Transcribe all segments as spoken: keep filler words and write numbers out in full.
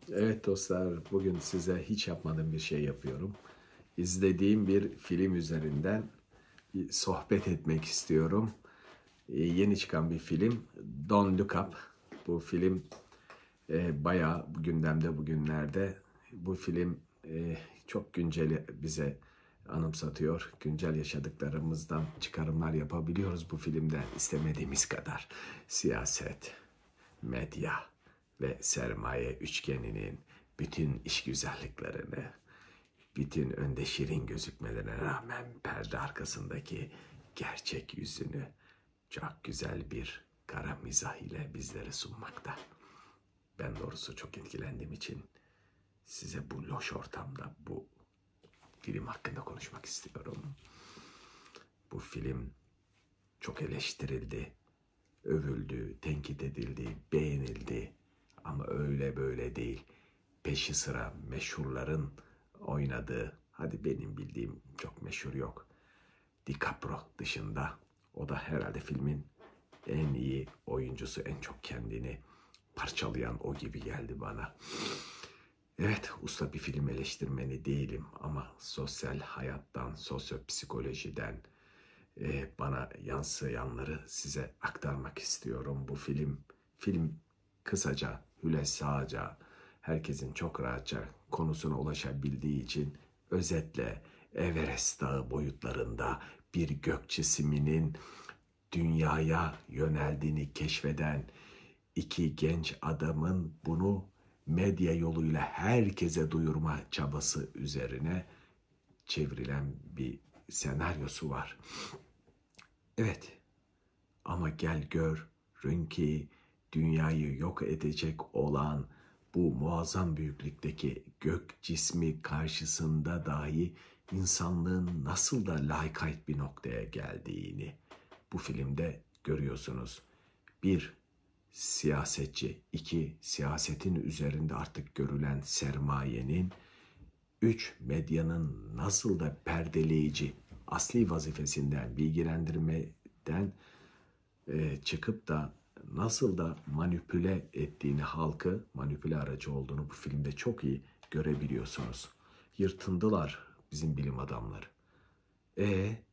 Evet dostlar, bugün size hiç yapmadığım bir şey yapıyorum. İzlediğim bir film üzerinden bir sohbet etmek istiyorum. Ee, yeni çıkan bir film, Don't Look Up. Bu film e, bayağı gündemde bugünlerde. Bu film e, çok güncel bize anımsatıyor. Güncel yaşadıklarımızdan çıkarımlar yapabiliyoruz bu filmden istemediğimiz kadar. Siyaset, medya ve sermaye üçgeninin bütün işgüzarlıklarını, bütün önde şirin gözükmelerine rağmen perde arkasındaki gerçek yüzünü çok güzel bir kara mizah ile bizlere sunmakta. Ben doğrusu çok etkilendiğim için size bu loş ortamda bu film hakkında konuşmak istiyorum. Bu film çok eleştirildi, övüldü, tenkit edildi, beğenildi. Ama öyle böyle değil. Peşi sıra meşhurların oynadığı, hadi benim bildiğim çok meşhur yok. DiCaprio dışında, o da herhalde filmin en iyi oyuncusu, en çok kendini parçalayan o gibi geldi bana. Evet, usta bir film eleştirmeni değilim ama sosyal hayattan, sosyopsikolojiden e, bana yansıyanları size aktarmak istiyorum. Bu film, film kısaca, hülyasaca, herkesin çok rahatça konusuna ulaşabildiği için özetle Everest Dağı boyutlarında bir gök cisiminin dünyaya yöneldiğini keşfeden iki genç adamın bunu medya yoluyla herkese duyurma çabası üzerine çevrilen bir senaryosu var. Evet, ama gel görün ki dünyayı yok edecek olan bu muazzam büyüklükteki gök cismi karşısında dahi insanlığın nasıl da lakayt bir noktaya geldiğini bu filmde görüyorsunuz. Bir, siyasetçi. İki, siyasetin üzerinde artık görülen sermayenin. Üç, medyanın nasıl da perdeleyici, asli vazifesinden, bilgilendirmeden e, çıkıp da nasıl da manipüle ettiğini, halkı manipüle aracı olduğunu bu filmde çok iyi görebiliyorsunuz. Yırtındılar bizim bilim adamları. E,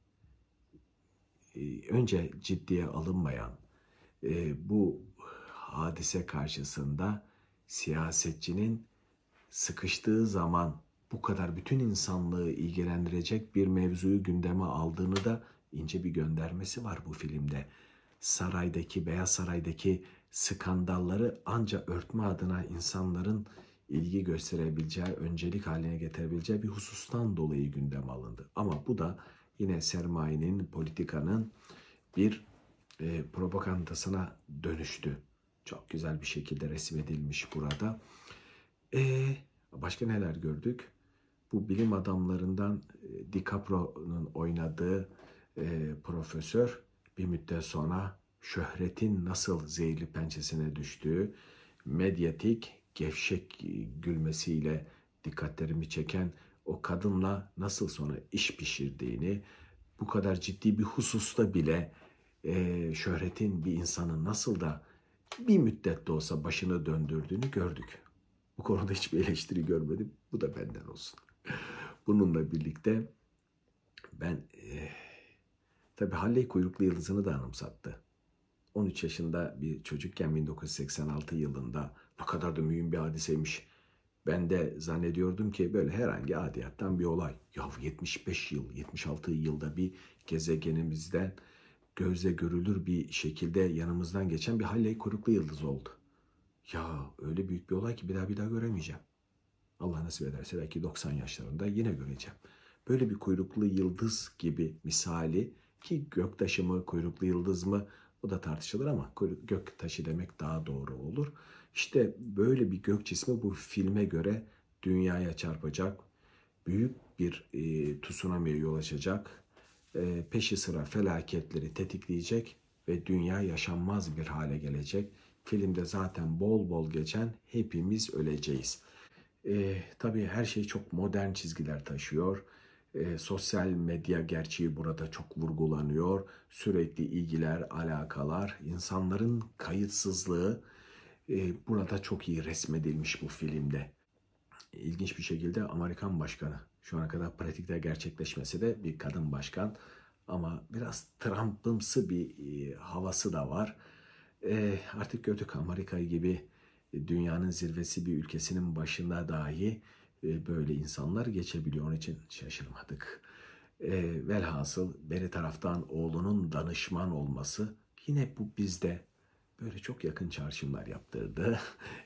e önce ciddiye alınmayan e, bu hadise karşısında siyasetçinin sıkıştığı zaman bu kadar bütün insanlığı ilgilendirecek bir mevzuyu gündeme aldığını da ince bir göndermesi var bu filmde. Saraydaki, Beyaz Saray'daki skandalları ancak örtme adına insanların ilgi gösterebileceği, öncelik haline getirebileceği bir husustan dolayı gündeme alındı. Ama bu da yine sermayenin, politikanın bir e, propagandasına dönüştü. Çok güzel bir şekilde resmedilmiş burada. Eee Başka neler gördük? Bu bilim adamlarından e, DiCaprio'nun oynadığı e, profesör bir müddet sonra şöhretin nasıl zehirli pençesine düştüğü, medyatik gevşek gülmesiyle dikkatlerimi çeken o kadınla nasıl sonra iş pişirdiğini, bu kadar ciddi bir hususta bile e, şöhretin bir insanı nasıl da bir müddet de olsa başını döndürdüğünü gördük. Bu konuda hiçbir eleştiri görmedim. Bu da benden olsun. Bununla birlikte ben e, tabii Halley kuyruklu yıldızını da anımsattı. on üç yaşında bir çocukken bin dokuz yüz seksen altı yılında ne kadar da mühim bir hadiseymiş. Ben de zannediyordum ki böyle herhangi adiyattan bir olay. Ya yetmiş beş yıl, yetmiş altı yılda bir gezegenimizden gözle görülür bir şekilde yanımızdan geçen bir Halley kuyruklu yıldız oldu. Ya öyle büyük bir olay ki bir daha bir daha göremeyeceğim. Allah nasip ederse belki doksan yaşlarında yine göreceğim. Böyle bir kuyruklu yıldız gibi misali, ki göktaşı mı kuyruklu yıldız mı o da tartışılır ama göktaşı demek daha doğru olur. İşte böyle bir gök cismi bu filme göre dünyaya çarpacak, büyük bir e, tsunami'ye yol açacak, e, peşi sıra felaketleri tetikleyecek ve dünya yaşanmaz bir hale gelecek. Filmde zaten bol bol geçen hepimiz öleceğiz. E, tabii her şey çok modern çizgiler taşıyor. E, sosyal medya gerçeği burada çok vurgulanıyor. Sürekli ilgiler, alakalar, insanların kayıtsızlığı e, burada çok iyi resmedilmiş bu filmde. İlginç bir şekilde Amerikan başkanı, şu ana kadar pratikte gerçekleşmesi de bir kadın başkan, ama biraz Trump'ımsı bir e, havası da var. E, artık gördük, Amerika gibi e, dünyanın zirvesi bir ülkesinin başında dahi e, böyle insanlar geçebiliyor. Onun için şaşırmadık. E, velhasıl beri taraftan oğlunun danışman olması, yine bu bizde böyle çok yakın çağrışımlar yaptırdı.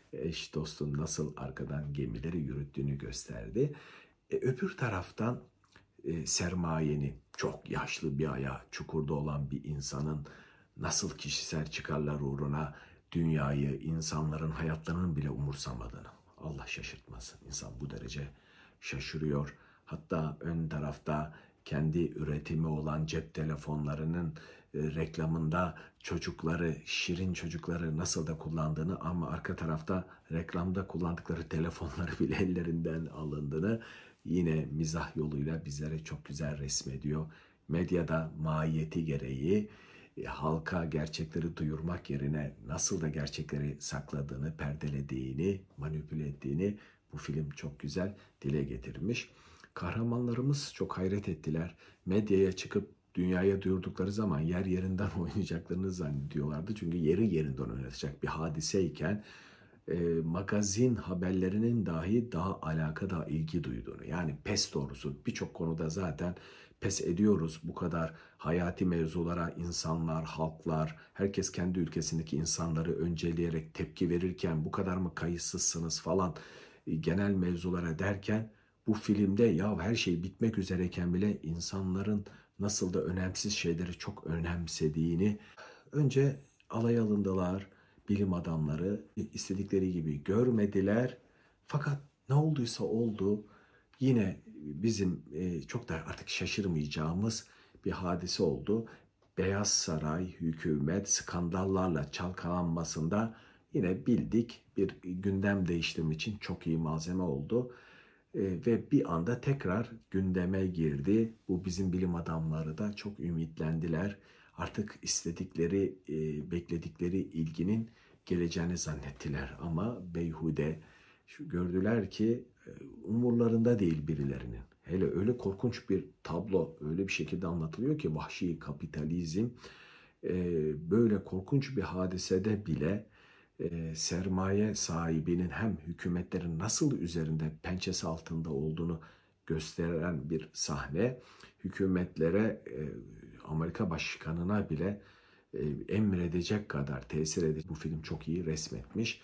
Eş dostun nasıl arkadan gemileri yürüttüğünü gösterdi. E, öbür taraftan e, sermayenin, çok yaşlı bir ayağı çukurda olan bir insanın nasıl kişisel çıkarlar uğruna dünyayı, insanların hayatlarının bile umursamadığını. Allah şaşırtmasın. İnsan bu derece şaşırıyor. Hatta ön tarafta kendi üretimi olan cep telefonlarının e, reklamında çocukları, şirin çocukları nasıl da kullandığını, ama arka tarafta reklamda kullandıkları telefonları bile ellerinden alındığını yine mizah yoluyla bizlere çok güzel resmediyor. Medyada mahiyeti gereği e, halka gerçekleri duyurmak yerine nasıl da gerçekleri sakladığını, perdelediğini, manipüle ettiğini bu film çok güzel dile getirmiş. Kahramanlarımız çok hayret ettiler. Medyaya çıkıp dünyaya duyurdukları zaman yer yerinden oynayacaklarını zannediyorlardı. Çünkü yeri yerinden oynatacak bir hadiseyken e, magazin haberlerinin dahi daha alaka, daha ilgi duyduğunu. Yani pes doğrusu birçok konuda zaten pes ediyoruz. Bu kadar hayati mevzulara insanlar, halklar, herkes kendi ülkesindeki insanları önceleyerek tepki verirken bu kadar mı kayıtsızsınız falan e, genel mevzulara derken, bu filmde ya her şey bitmek üzereyken bile insanların nasıl da önemsiz şeyleri çok önemsediğini, önce alay alındılar, bilim adamları istedikleri gibi görmediler. Fakat ne olduysa oldu, yine bizim e, çok da artık şaşırmayacağımız bir hadise oldu. Beyaz Saray, hükümet skandallarla çalkalanmasında yine bildik bir gündem değiştirme için çok iyi malzeme oldu. E, ve bir anda tekrar gündeme girdi. Bu bizim bilim adamları da çok ümitlendiler. Artık istedikleri, e, bekledikleri ilginin geleceğini zannettiler. Ama beyhude, şu gördüler ki e, umurlarında değil birilerinin. Hele öyle korkunç bir tablo öyle bir şekilde anlatılıyor ki, vahşi kapitalizm e, böyle korkunç bir hadisede bile e, sermaye sahibinin hem hükümetlerin nasıl üzerinde pençesi altında olduğunu gösteren bir sahne. Hükümetlere, e, Amerika başkanına bile e, emredecek kadar tesir edecek. Bu film çok iyi resmetmiş.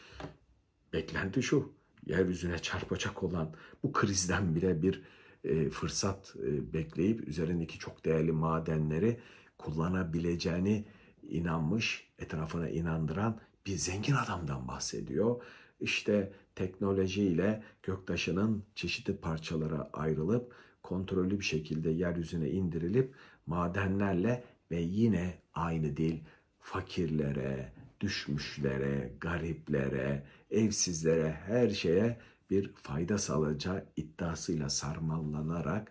Beklenti şu: yeryüzüne çarpacak olan bu krizden bile bir e, fırsat e, bekleyip üzerindeki çok değerli madenleri kullanabileceğini inanmış, etrafına inandıran bir zengin adamdan bahsediyor. İşte teknolojiyle göktaşının çeşitli parçalara ayrılıp kontrollü bir şekilde yeryüzüne indirilip madenlerle ve yine aynı dil fakirlere, düşmüşlere, gariplere, evsizlere, her şeye bir fayda sağlayacağı iddiasıyla sarmallanarak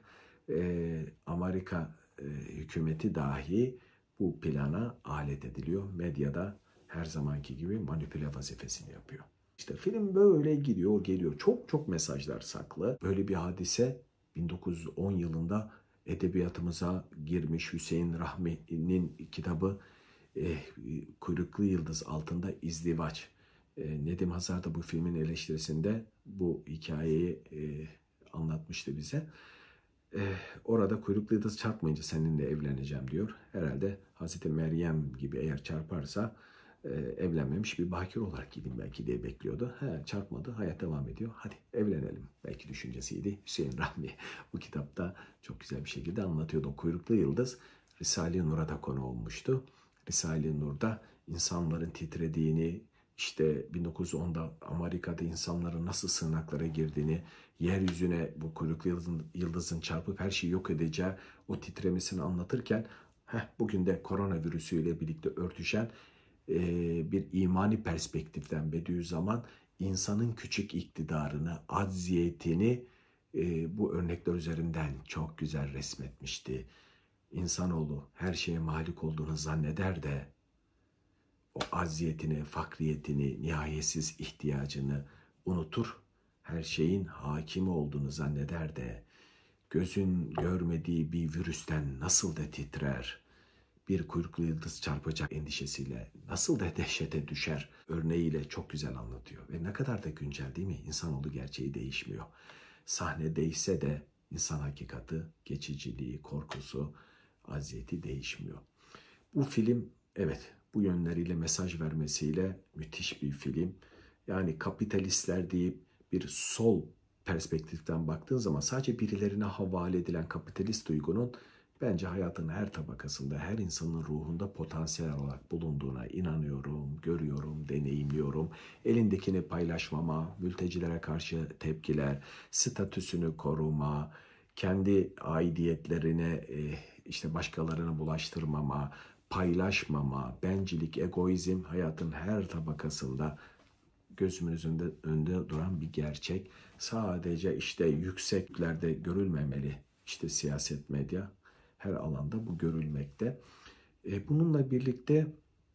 e, Amerika e, hükümeti dahi bu plana alet ediliyor. Medyada her zamanki gibi manipüle vazifesini yapıyor. İşte film böyle gidiyor, geliyor. Çok çok mesajlar saklı. Böyle bir hadise bin dokuz yüz on yılında edebiyatımıza girmiş. Hüseyin Rahmi'nin kitabı e, Kuyruklu Yıldız Altında İzdivaç. E, Nedim Hazar da bu filmin eleştirisinde bu hikayeyi e, anlatmıştı bize. E, orada kuyruklu yıldız çarpmayınca seninle evleneceğim diyor. Herhalde Hazreti Meryem gibi eğer çarparsa e, evlenmemiş bir bakir olarak gideyim belki diye bekliyordu. He, çarpmadı, hayat devam ediyor. Hadi evlenelim belki düşüncesiydi. Hüseyin Rahmi bu kitapta çok güzel bir şekilde anlatıyordu. O kuyruklu yıldız Risale-i Nur'a da konu olmuştu. Risale-i Nur'da insanların titrediğini, işte bin dokuz yüz onda Amerika'da insanların nasıl sığınaklara girdiğini, yeryüzüne bu kuyruklu yıldızın, yıldızın çarpıp her şeyi yok edeceği o titremesini anlatırken, heh, bugün de koronavirüsüyle birlikte örtüşen e, bir imani perspektiften Bediüzzaman insanın küçük iktidarını, acziyetini e, bu örnekler üzerinden çok güzel resmetmişti. İnsanoğlu her şeye malik olduğunu zanneder de o aziyetini, fakriyetini, nihayetsiz ihtiyacını unutur. Her şeyin hakimi olduğunu zanneder de gözün görmediği bir virüsten nasıl da titrer, bir kuyruklu yıldız çarpacak endişesiyle nasıl da dehşete düşer örneğiyle çok güzel anlatıyor. Ve ne kadar da güncel değil mi? İnsanoğlu gerçeği değişmiyor. Sahne değişse de insan hakikati, geçiciliği, korkusu, aziyeti değişmiyor. Bu film evet bu yönleriyle mesaj vermesiyle müthiş bir film. Yani kapitalistler deyip bir sol perspektiften baktığın zaman sadece birilerine havale edilen kapitalist duygunun bence hayatın her tabakasında, her insanın ruhunda potansiyel olarak bulunduğuna inanıyorum, görüyorum, deneyimliyorum. Elindekini paylaşmama, mültecilere karşı tepkiler, statüsünü koruma, kendi aidiyetlerine işte başkalarına bulaştırmama, paylaşmama, bencillik, egoizm hayatın her tabakasında gözümün önünde, önünde duran bir gerçek. Sadece işte yükseklerde görülmemeli. İşte siyaset, medya her alanda bu görülmekte. E, bununla birlikte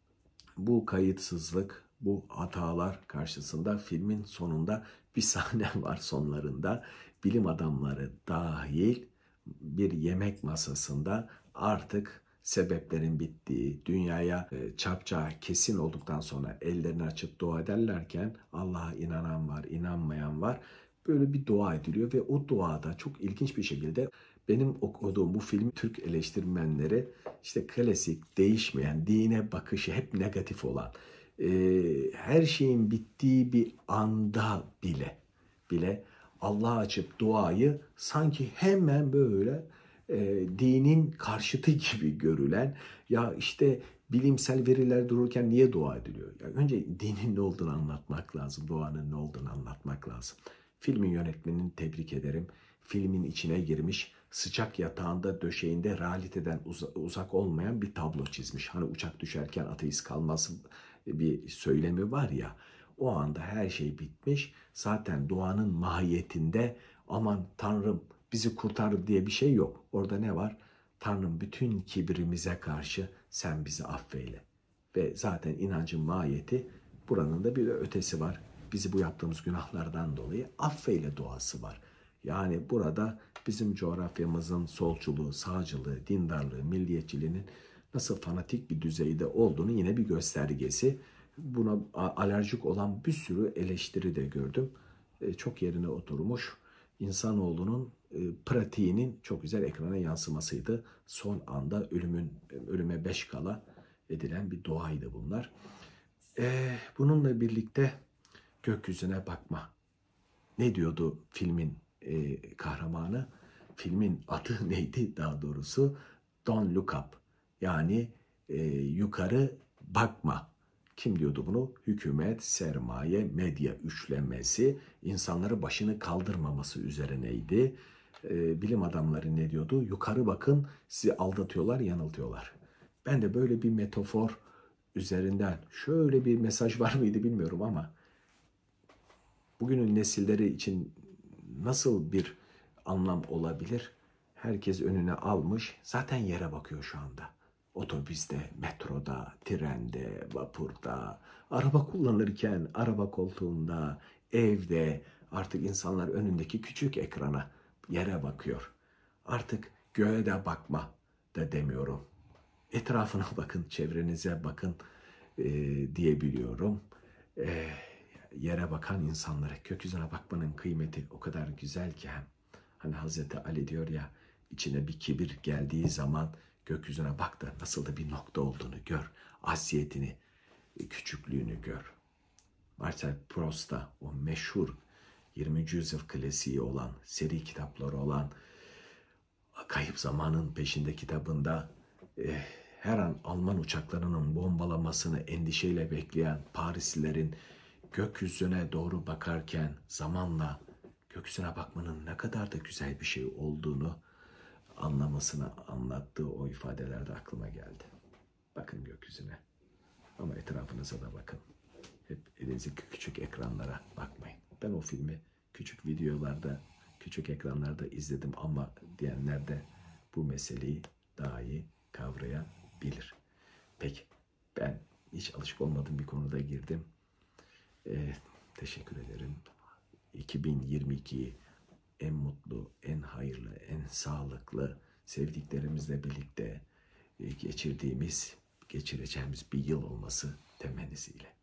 bu kayıtsızlık, bu hatalar karşısında filmin sonunda bir sahne var sonlarında. Bilim adamları dahil bir yemek masasında artık sebeplerin bittiği, dünyaya çarpacağı kesin olduktan sonra ellerini açıp dua ederlerken Allah'a inanan var, inanmayan var. Böyle bir dua ediliyor ve o duada çok ilginç bir şekilde benim okuduğum bu film Türk eleştirmenleri işte klasik, değişmeyen, dine bakışı hep negatif olan, her şeyin bittiği bir anda bile bile Allah'a açıp duayı sanki hemen böyle e, dinin karşıtı gibi görülen, ya işte bilimsel veriler dururken niye dua ediliyor? Ya önce dinin ne olduğunu anlatmak lazım, duanın ne olduğunu anlatmak lazım. Filmin yönetmenini tebrik ederim. Filmin içine girmiş, sıcak yatağında, döşeğinde realiteden uz- uzak olmayan bir tablo çizmiş. Hani uçak düşerken ateist kalmaz bir söylemi var ya, o anda her şey bitmiş. Zaten duanın mahiyetinde aman Tanrım bizi kurtar diye bir şey yok. Orada ne var? Tanrım bütün kibrimize karşı sen bizi affeyle. Ve zaten inancın mahiyeti, buranın da bir ötesi var. Bizi bu yaptığımız günahlardan dolayı affeyle duası var. Yani burada bizim coğrafyamızın solçuluğu, sağcılığı, dindarlığı, milliyetçiliğinin nasıl fanatik bir düzeyde olduğunu yine bir göstergesi. Buna alerjik olan bir sürü eleştiri de gördüm. E, çok yerine oturmuş. İnsanoğlunun e, pratiğinin çok güzel ekrana yansımasıydı. Son anda ölümün ölüme beş kala edilen bir duaydı bunlar. E, bununla birlikte gökyüzüne bakma. Ne diyordu filmin e, kahramanı? Filmin adı neydi daha doğrusu? Don't look up. Yani e, yukarı bakma. Kim diyordu bunu? Hükümet, sermaye, medya üçlemesi, insanları başını kaldırmaması üzerineydi. E, bilim adamları ne diyordu? Yukarı bakın, sizi aldatıyorlar, yanıltıyorlar. Ben de böyle bir metafor üzerinden şöyle bir mesaj var mıydı bilmiyorum ama bugünün nesilleri için nasıl bir anlam olabilir? Herkes önüne almış, zaten yere bakıyor şu anda. Otobüste, metroda, trende, vapurda, araba kullanırken, araba koltuğunda, evde artık insanlar önündeki küçük ekrana, yere bakıyor. Artık göğe de bakma da demiyorum. Etrafına bakın, çevrenize bakın e, diyebiliyorum. E, yere bakan insanlara, gökyüzüne bakmanın kıymeti o kadar güzel ki hem. Hani Hazreti Ali diyor ya, içine bir kibir geldiği zaman gökyüzüne bak da nasıl da bir nokta olduğunu gör. Asiyetini, küçüklüğünü gör. Marcel Proust'ta o meşhur yirminci yüzyıl klasiği olan, seri kitapları olan Kayıp Zamanın Peşinde kitabında eh, her an Alman uçaklarının bombalamasını endişeyle bekleyen Parislilerin gökyüzüne doğru bakarken zamanla gökyüzüne bakmanın ne kadar da güzel bir şey olduğunu anlamasını anlattığı o ifadelerde aklıma geldi. Bakın gökyüzüne ama etrafınıza da bakın. Hep elinizdeki küçük ekranlara bakmayın. Ben o filmi küçük videolarda, küçük ekranlarda izledim ama diyenler de bu meseleyi daha iyi kavrayabilir. Peki ben hiç alışık olmadığım bir konuda girdim. Ee, teşekkür ederim. iki bin yirmi ikiyi en mutlu, en hayırlı, en sağlıklı, sevdiklerimizle birlikte geçirdiğimiz, geçireceğimiz bir yıl olması temennisiyle.